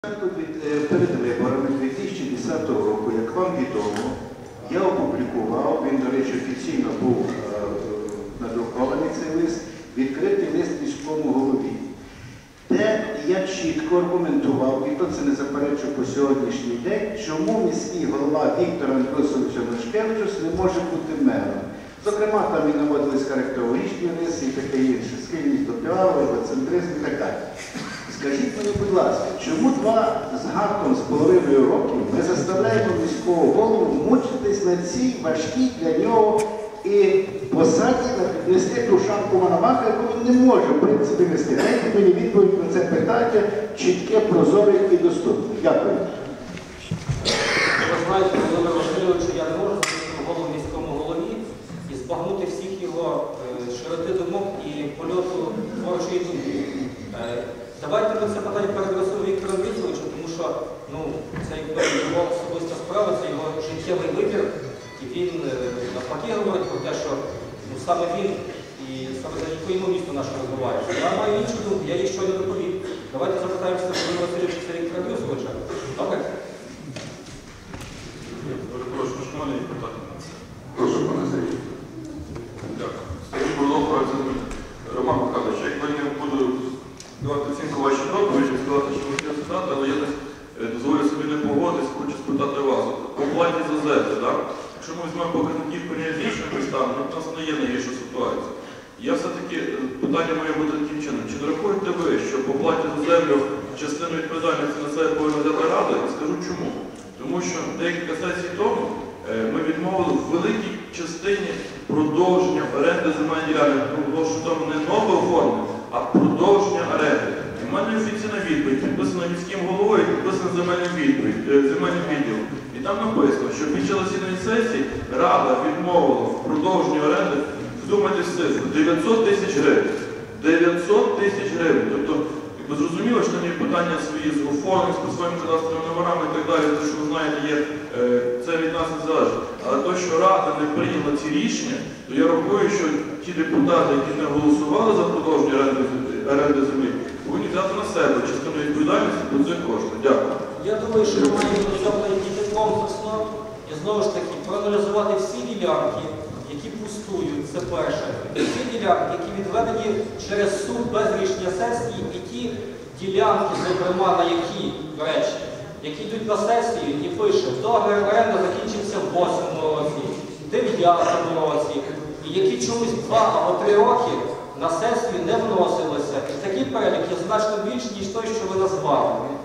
Перед виборами 2010 року, як вам відомо, я опублікував, він, до речі, офіційно був надрукований цей лист, відкритий лист міському голові, де я чітко аргументував, і то це не заперечу по сьогоднішній день, чому міський голова Віктор Андрусович Анушкевич не може бути мером. Зокрема, там і наводились характерологічні риси і таке інше, схильність до піару, егоцентризм і так далі. Скажіть мені, будь ласка, чому з гаком з половиною років ми заставляємо міського голову мучитись на цій важкій для нього і посаді нести ту шапку Мономаха, яку він не може, в принципі, нести? Дайте мені відповідь на це питання чітке, прозоре і доступне. Дякую. Ви знаєте, Володимир Васильович, я не можу бути голову міському голові і збагнути всіх його широти думок і польоту творчої думки. Давайте ми це питання передресуємо Віктору Вікторовичу, тому що це його особиста справа, це його життєвий вибір. І він навпаки говорить про те, що саме він і саме завдяки йому місто наше розвивається. Я маю іншу думку, я їй щойно доповів. Давайте запитаємося Володимира Васильовича, це Віктора Вікторовича. Добре? Перепрошую, що мене є питання? Прошу, пане Сергій. Дякую. Сергій Бурлов, Роман Михайлович, як я буду давати оцінку вашій доповіді, сказати, що ви хотіли сказати, але я дозволю собі не погодитись, хочу спитати вас. По платі за землю, так? Якщо ми візьмемо показників порівняно з іншими містами, у нас не є найгірша ситуація. Я все-таки, питання моє буде таким чином. Чи не рахуєте ви, що по платі за землю частину відповідальності на себе повинна взяти Рада? І скажу чому. Тому що декілька сесій тому ми відмовили в великій частині продовження оренди земельних ділянок. Тому що там не нове оформлення, а продовження оренди. І в мене офіційна відповідь, підписана міським головою, підписана земельним відділом. І там написано, що під час засідання сесії Рада відмовила в продовженні оренди, вдумайтесь цифру, 900 тисяч гривень. 900 тисяч гривень. Тобто, зрозуміло, що там є питання свої з оформленням, з своїми кадастровими номерами і так далі, те, що ви знаєте, це від нас не залежить. Але те, що Рада не прийняла ці рішення, то я рахую, що ті депутати, які не голосували за продовження оренди землі, повинні взяти на себе частину відповідальності по цих коштах. Дякую. Я думаю, що ми маємо до цього йти комплексно і знову ж таки проаналізувати всі ділянки, які пустують, це перше. Всі ділянки, які відведені через суд без рішення сесії, і ті ділянки, зокрема, на які, до речі, які йдуть на сесію і пише, договір оренди закінчився в 8-му році, 9-му році, і які чомусь 2 або 3 роки на сесію не вносилися. І такий перелік є значно більший, ніж той, що ви назвали.